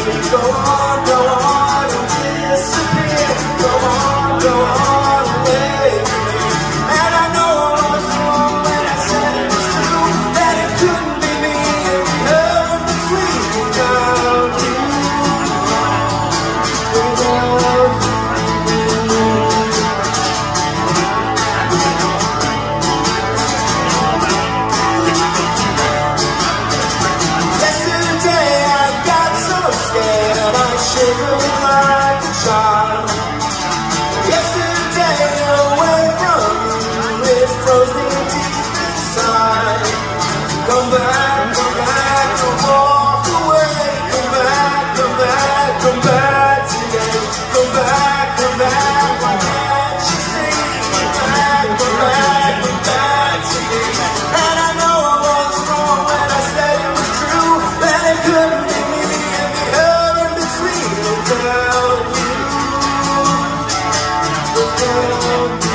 Go on, and disappear. Go on, away. And I know I was wrong when I said it was true, that it couldn't be me if you heard the sweet without you. Yesterday I got so scared I shivered like a child. Yesterday away from you, it froze me deep inside. Come back, don't walk away. Come back today. Come back, why can't you see? Come back to me. And I know I was wrong when I said it was true, that it couldn't be me if you heard the sweet without you.